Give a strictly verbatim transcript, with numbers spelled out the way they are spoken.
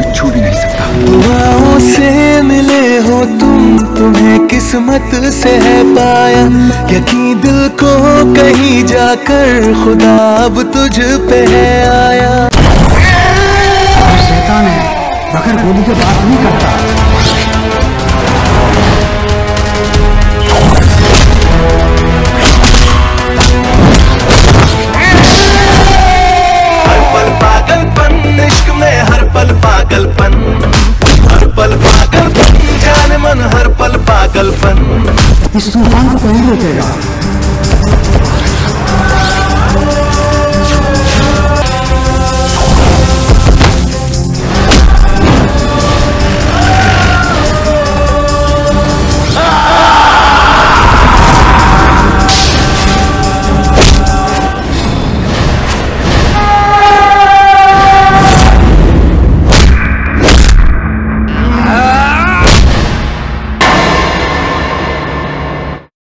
कोई छू भी नहीं सकता। दुआओं से मिले हो तुम, तुम्हें किस्मत से है पाया, यकीन दिल को कहीं जाकर खुदा अब तुझ पे है आया। शैतान है, बगैर गोली के बात नहीं करता। हर पल पागलपन, इश्क में हर पल पागलपन, हर पल पागलपन, जान मन हर पल पागलपन। इस तूफान को कहीं रोकेगा?